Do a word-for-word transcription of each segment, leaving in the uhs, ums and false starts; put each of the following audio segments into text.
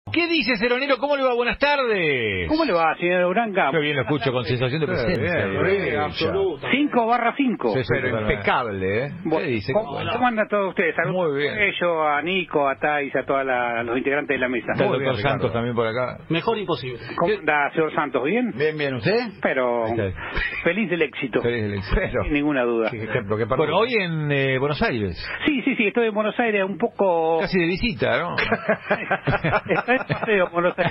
¿Qué dice Ceronero? ¿Cómo le va? Buenas tardes. ¿Cómo le va, señor Uranga? Qué bien lo escucho, con sensación de presencia. cinco barra cinco. Sí, pero impecable, ¿eh? Bueno, ¿Qué dice? ¿Cómo, ¿Cómo andan todos ustedes? Saludos Muy bien. a ellos, a Nico, a Thais, a todos los integrantes de la mesa. Está el doctor Santos también por acá. Mejor imposible. ¿Cómo anda, señor Santos? ¿Bien? Bien, bien, ¿usted? Pero feliz del éxito. Feliz del éxito. Pero, sin ninguna duda. ¿Qué ejemplo? ¿Qué bueno, hoy en eh, Buenos Aires. Sí, sí, sí, estoy en Buenos Aires un poco... Casi de visita, ¿no? Estoy en paseo en Buenos Aires.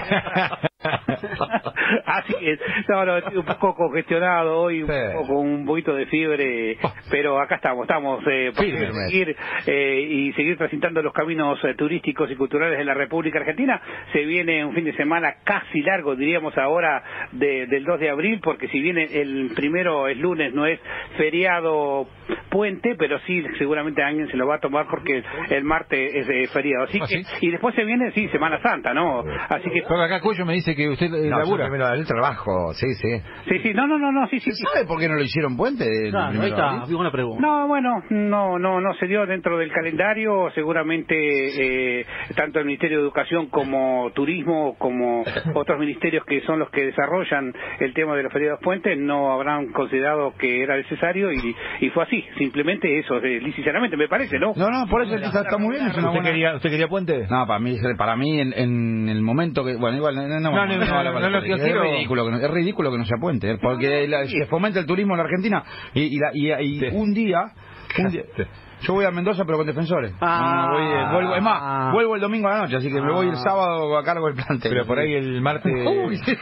Así que, no, no, estoy un poco congestionado hoy, un Sí. poco con un poquito de fiebre, pero acá estamos, estamos eh, para Firme. seguir eh, y seguir transitando los caminos eh, turísticos y culturales de la República Argentina. Se viene un fin de semana casi largo, diríamos ahora, de, del dos de abril, porque si bien el primero es lunes, no es feriado puente, pero sí, seguramente alguien se lo va a tomar porque el martes es eh, feriado. Así ¿Ah, que, sí? y después se viene, sí, Semana Santa, ¿no? Así que... Porque acá Cuello me dice que usted eh, No, yo labura. primero del trabajo, sí, sí. Sí, sí, no, no, no, no, sí, sí, sí. ¿Sabe por qué no lo hicieron puente? el Claro, ahí primero de está, abril? digo una pregunta. No, bueno, no, no, no se dio dentro del calendario. Seguramente eh, tanto el Ministerio de Educación como Turismo, como otros ministerios que son los que desarrollan el tema de los feriados puentes, no habrán considerado que era necesario y, y fue así. Simplemente eso, eh, lícitamente me parece, ¿no? No, no, por eso está, está muy bien. Es una ¿Usted buena... quería, ¿Usted quería puente? No, para mí, para mí en, en el momento que... Bueno, igual, no, no, No, no, no, no, no, no, no, yo es, quiero- ridículo que no, es ridículo que no sea puente, ¿eh? Porque la- se fomenta el turismo en la Argentina y, y, la- y- y Sí. un día... Un día Sí. Yo voy a Mendoza pero con defensores. Ah. No, voy, eh, vuelvo, es más, vuelvo el domingo a la noche, así que me voy el sábado a cargo del plantel. Pero por ahí el martes... Uy. Así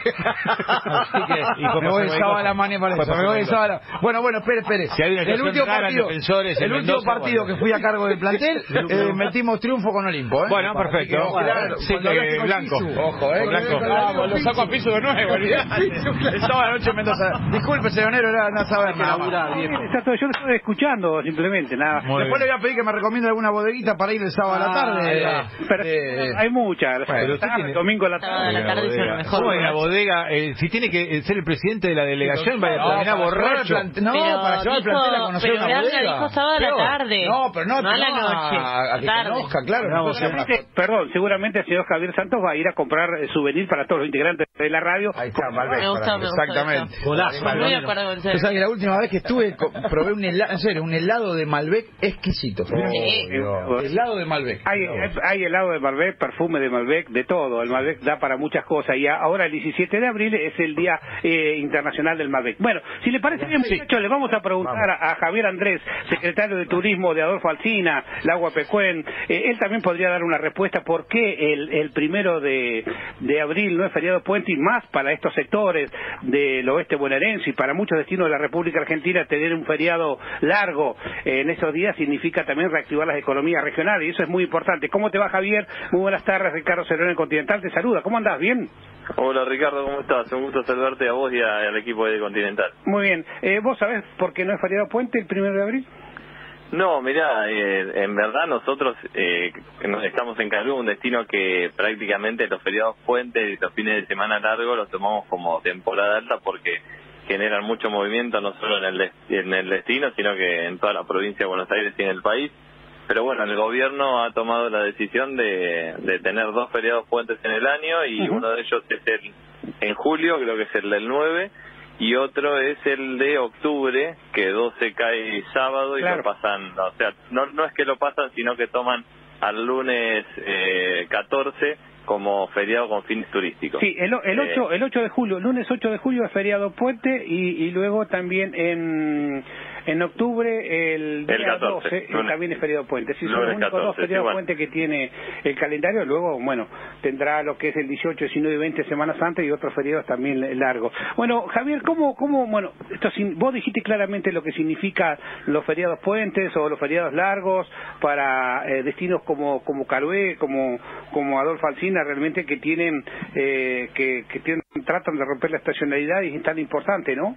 que, y fue me voy el pasar sábado a ahí la mañana para fue eso. pasar Me voy ahí el sábado a la... Bueno, bueno, espere, espere. Si hay una el situación último rara en partido, Defensores en el último Mendoza, partido bueno. que fui a cargo del plantel, eh, metimos triunfo con Olimpo, ¿eh? Bueno, Así perfecto. que, ojo, Bueno, sí, cuando hablaste que con blanco. Pisu. Ojo, eh. Blanco. Vamos, lo saco a piso de nuevo, olvidate. El sábado a la noche en Mendoza. Disculpe, señorero, era no saber nada más. Está todo, yo lo estoy escuchando simplemente, nada. Muy Después le bien. voy a pedir que me recomiende alguna bodeguita para ir el sábado a la tarde. Ah, Pero Eh, hay muchas, pero usted tarde, tiene- domingo a la Sábado a tarde. la tarde es el mejor. ¿Cómo en la borracho. bodega? Eh, si tiene que ser el presidente de la delegación, vaya a No, terminar para llevar el borracho. plante- No, Pero para llevar el dijo- plantel a conocer pero una Uranga bodega. dijo sábado a la Peor. tarde. No, pero no, No a la noche. A, a que Tarde. conozca, claro. No, Vamos, puede ser una- Seguramente, perdón, seguramente el señor Javier Santos va a ir a comprar eh, souvenir para todos los integrantes de la radio. Ahí está, Malbec. Me gusta, para- me gusta Exactamente. eso. Golazo. Muy de acuerdo con Usted sabe usted. que la última vez que estuve co- probé un helado, en serio, un helado de Malbec exquisito. Sí. Oh, Dios. Helado de Malbec. Hay, hay helado de Malbec, perfume de Malbec, de todo. El Malbec da para muchas cosas. Y ahora el diecisiete de abril es el Día eh, Internacional del Malbec. Bueno, si le parece bien, muchachos, le vamos a preguntar a, a Javier Andrés, secretario de Turismo de Adolfo Alsina, Lagua Pecuén. Eh, él también podría dar una respuesta por qué el, el primero de, de abril no es feriado puente y más para estos sectores del oeste bonaerense y para muchos destinos de la República Argentina tener un feriado largo eh, en esos días significa también reactivar las economías regionales y eso es muy importante. ¿Cómo te va, Javier? Muy buenas tardes, Ricardo Cerón en Continental te saluda. ¿Cómo andás? ¿Bien? Hola Ricardo, ¿cómo estás? Un gusto saludarte a vos y a- al equipo de Continental. Muy bien. Eh, ¿Vos sabés por qué no es feriado puente el primero de abril? No, mirá, eh, en verdad nosotros eh, nos estamos en Calú, un destino que prácticamente los feriados puentes y los fines de semana largos los tomamos como temporada alta porque generan mucho movimiento no solo en el, des- en el destino, sino que en toda la provincia de Buenos Aires y en el país. Pero bueno, el gobierno ha tomado la decisión de, de tener dos feriados puentes en el año y Ujú. uno de ellos es el en julio, creo que es el del nueve, y otro es el de octubre, que doce cae sábado y Claro. lo pasan, o sea, no, no es que lo pasan, sino que toman al lunes eh, catorce como feriado con fines turísticos. Sí, el, el, Eh, ocho, el ocho de julio, lunes ocho de julio es feriado puente y, y luego también en, en octubre el día El catorce, doce lunes. también es feriado puente. Sí, son Lunes los únicos dos catorce, sí, feriados bueno. puente que tiene el calendario. Luego, bueno, tendrá lo que es el dieciocho, diecinueve y veinte Semana Santa y otros feriados también largos. Bueno, Javier, ¿cómo, cómo bueno, esto sin- vos dijiste claramente lo que significa los feriados puentes o los feriados largos para eh, destinos como como Carué, como como Adolfo Alsina, realmente que tienen eh, que, que tienen, tratan de romper la estacionalidad y es tan importante, ¿no?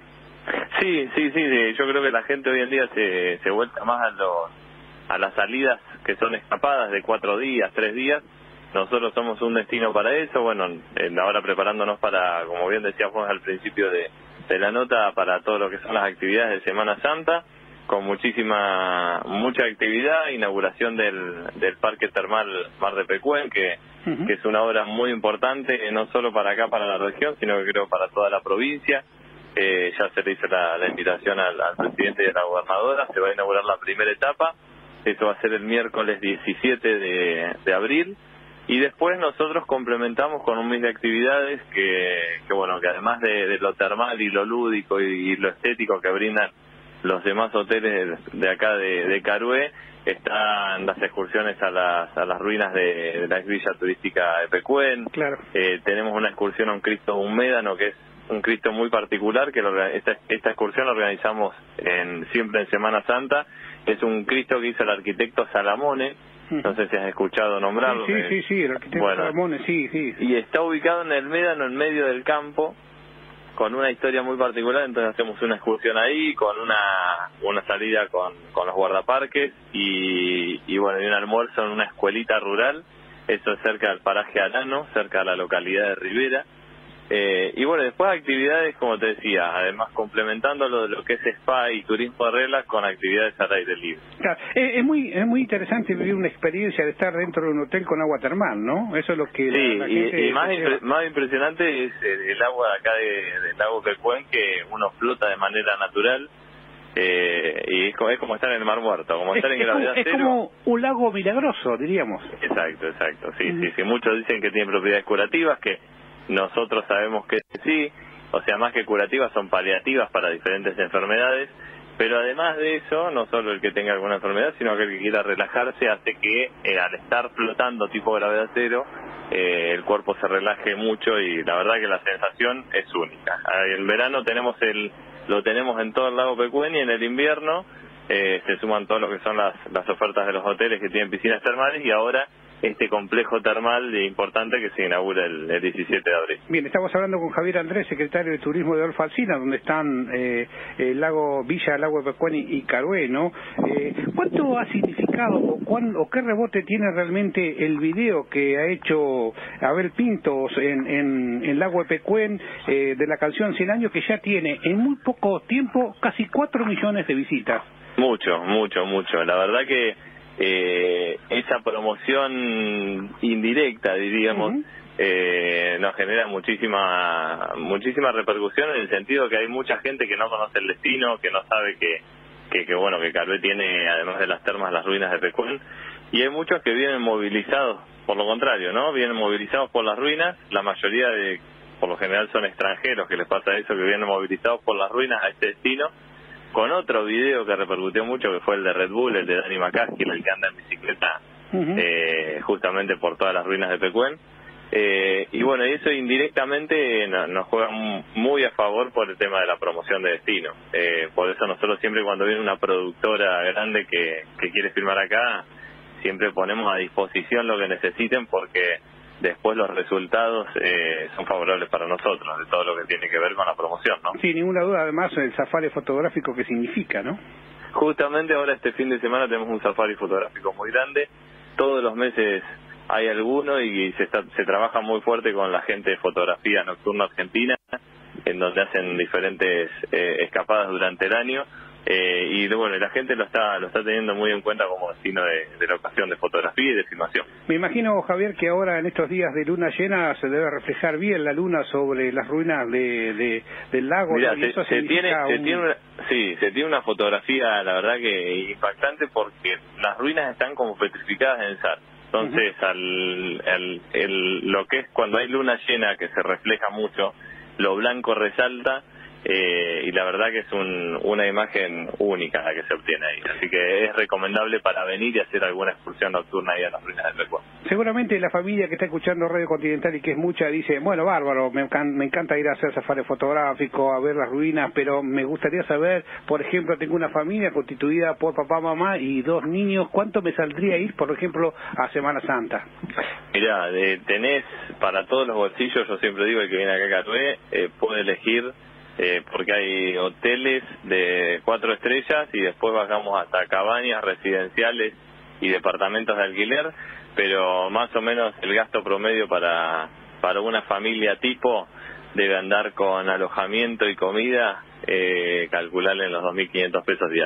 Sí, sí, sí, sí, yo creo que la gente hoy en día se, se vuelta más a los a las salidas que son escapadas de cuatro días, tres días. Nosotros somos un destino para eso, bueno, eh, ahora preparándonos para, como bien decíamos al principio de, de la nota, para todo lo que son las actividades de Semana Santa, con muchísima, mucha actividad, inauguración del, del Parque Termal Mar de Pecuén, que uh-huh. que es una obra muy importante, no solo para acá, para la región, sino que creo para toda la provincia. Eh, ya se le hizo la, la invitación al, al presidente y a la gobernadora, se va a inaugurar la primera etapa, eso va a ser el miércoles diecisiete de, de abril, y después nosotros complementamos con un mes de actividades que, que bueno, que además de, de lo termal y lo lúdico y, y lo estético que brindan los demás hoteles de acá de, de Carué, están las excursiones a las a las ruinas de, de la villa turística de Pecuén. Claro. Eh, tenemos una excursión a un Cristo de un Médano, que es un Cristo muy particular, que lo, esta, esta excursión la organizamos en, siempre en Semana Santa. Es un Cristo que hizo el arquitecto Salamone, no sé si has escuchado nombrarlo. Sí, sí, sí, sí, el arquitecto bueno, Salamone, sí, sí. Y está ubicado en el Médano, en medio del campo, con una historia muy particular. Entonces hacemos una excursión ahí, con una una salida con, con los guardaparques y, y bueno, y un almuerzo en una escuelita rural. Eso es cerca del paraje Arano, cerca de la localidad de Rivera. Eh, y bueno, después actividades, como te decía, además complementando lo de lo que es spa y turismo de reglas con actividades al aire libre. Claro, es, es muy es muy interesante vivir una experiencia de estar dentro de un hotel con agua termal, ¿no? Eso es lo que sí, la, la y, gente y más, impre, más impresionante es el, el agua de acá de, del lago Pecuén, que uno flota de manera natural. Eh, y es como, es como estar en el Mar Muerto, como es, estar en es gravedad como, cero. Es como un lago milagroso, diríamos. Exacto, exacto, sí, Mm. sí, sí. Muchos dicen que tiene propiedades curativas, que nosotros sabemos que sí, o sea, más que curativas son paliativas para diferentes enfermedades, pero además de eso, no solo el que tenga alguna enfermedad, sino que el que quiera relajarse hace que eh, al estar flotando tipo gravedad cero, eh, el cuerpo se relaje mucho y la verdad que la sensación es única. En verano tenemos el lo tenemos en todo el lago Pecuén y en el invierno eh, se suman todo lo que son las, las ofertas de los hoteles que tienen piscinas termales y ahora este complejo termal importante que se inaugura el, el diecisiete de abril. Bien, estamos hablando con Javier Andrés, secretario de Turismo de Adolfo Alsina, donde están eh, el lago Villa, Lago de Pecuén y, y Carué, ¿no? Eh, ¿Cuánto ha significado o, cuán, o qué rebote tiene realmente el video que ha hecho Abel Pintos en, en, en Lago de Pecuén eh, de la canción cien años, que ya tiene en muy poco tiempo casi cuatro millones de visitas? Mucho, mucho, mucho. La verdad que Eh, esa promoción indirecta, diríamos, uh-huh. eh, nos genera muchísima muchísima repercusión en el sentido que hay mucha gente que no conoce el destino, que no sabe que, que, que bueno, que Carué tiene, además de las termas, las ruinas de Pecuén, y hay muchos que vienen movilizados, por lo contrario, ¿no? Vienen movilizados por las ruinas, la mayoría de, por lo general son extranjeros que les pasa eso, que vienen movilizados por las ruinas a este destino, con otro video que repercutió mucho, que fue el de Red Bull, el de Dani McCaskill, el que anda en bicicleta uh-huh. eh, justamente por todas las ruinas de Pecuén. Eh, y bueno, eso indirectamente no, nos juega muy a favor por el tema de la promoción de destino. Eh, por eso nosotros siempre cuando viene una productora grande que, que quiere filmar acá, siempre ponemos a disposición lo que necesiten porque después los resultados eh, son favorables para nosotros, de todo lo que tiene que ver con la promoción, ¿no? Sin ninguna duda, además, el safari fotográfico que significa, ¿no? Justamente ahora este fin de semana tenemos un safari fotográfico muy grande, todos los meses hay alguno y se, está, se trabaja muy fuerte con la gente de Fotografía Nocturna Argentina, en donde hacen diferentes eh, escapadas durante el año. Eh, y bueno, la gente lo está lo está teniendo muy en cuenta como destino de, de la ocasión de fotografía y de filmación. Me imagino, Javier, que ahora en estos días de luna llena se debe reflejar bien la luna sobre las ruinas de, de del lago. Mirá, y se, eso se tiene, un... se tiene una, sí, se tiene una fotografía, la verdad que impactante, porque las ruinas están como petrificadas en sal. Entonces, uh-huh. al, al el, lo que es cuando hay luna llena, que se refleja mucho, lo blanco resalta. Eh, y la verdad que es un, una imagen única la que se obtiene ahí, así que es recomendable para venir y hacer alguna excursión nocturna ahí a las ruinas del Pecuén. Seguramente la familia que está escuchando Radio Continental y que es mucha dice, bueno, bárbaro, me, me encanta ir a hacer safari fotográfico, a ver las ruinas, pero me gustaría saber, por ejemplo, tengo una familia constituida por papá, mamá y dos niños, ¿cuánto me saldría ir, por ejemplo, a Semana Santa? Mirá, eh, tenés para todos los bolsillos, yo siempre digo, el que viene acá a Carué eh, puede elegir. Eh, porque hay hoteles de cuatro estrellas y después bajamos hasta cabañas residenciales y departamentos de alquiler, pero más o menos el gasto promedio para para una familia tipo debe andar con alojamiento y comida, eh, calcularle en los dos mil quinientos pesos diarios.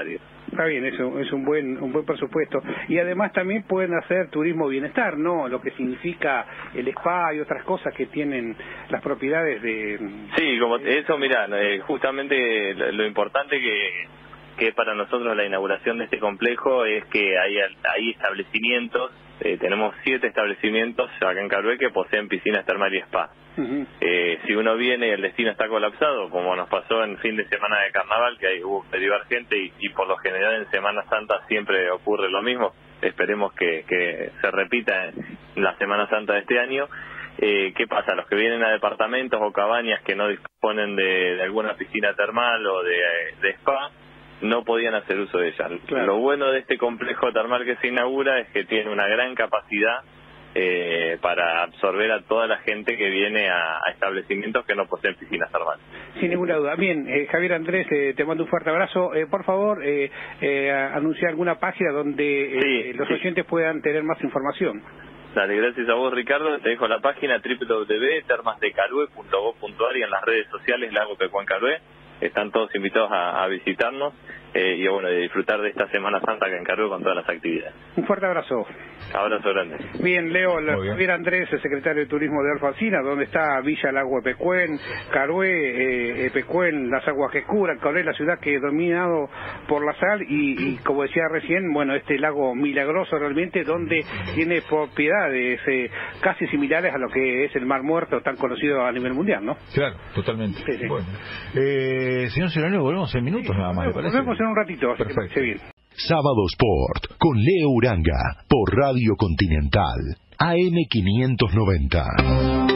Está bien, eso es un buen un buen presupuesto. Y además también pueden hacer turismo bienestar, ¿no? Lo que significa el spa y otras cosas que tienen las propiedades de... Sí, como eso, mira, eh, justamente lo, lo importante que, que para nosotros la inauguración de este complejo es que hay, hay establecimientos, eh, tenemos siete establecimientos acá en Carué que poseen piscinas termales y spa. Uh-huh. Eh, si uno viene y el destino está colapsado, como nos pasó en fin de semana de carnaval, que hay, hubo derivar gente y, y por lo general en Semana Santa siempre ocurre lo mismo, esperemos que, que se repita en la Semana Santa de este año. Eh, ¿Qué pasa? Los que vienen a departamentos o cabañas que no disponen de, de alguna piscina termal o de, de spa, no podían hacer uso de ella. Claro. Lo bueno de este complejo termal que se inaugura es que tiene una gran capacidad Eh, para absorber a toda la gente que viene a, a establecimientos que no poseen piscinas termales. Sin ninguna duda. Bien, eh, Javier Andrés, eh, te mando un fuerte abrazo. Eh, por favor, eh, eh, anunciar alguna página donde eh, sí, los sí. oyentes puedan tener más información. Dale, gracias a vos, Ricardo. Te dejo la página doble u doble u doble u punto termas de carué punto gob punto ar y en las redes sociales Lago Pecuán Carué. Están todos invitados a, a visitarnos eh, y bueno, de disfrutar de esta Semana Santa que en Carué con todas las actividades. Un fuerte abrazo. Abrazo grande. Bien, Leo, Javier Andrés, el secretario de Turismo de Alfonsina, donde está Villa Lago de Pecuén, Carué, eh, Pecuén, las aguas que curan, Carué, la ciudad que es dominado por la sal y, y como decía recién, bueno, este lago milagroso realmente, donde tiene propiedades eh, casi similares a lo que es el Mar Muerto, tan conocido a nivel mundial, ¿no? Claro, totalmente. Sí, sí. Bueno. Eh, señor Cironero, volvemos en minutos sí, nada más, ¿le parece? Volvemos en un ratito, así perfecto. Que bien. Sábado Sport con Leo Uranga por Radio Continental A M quinientos noventa.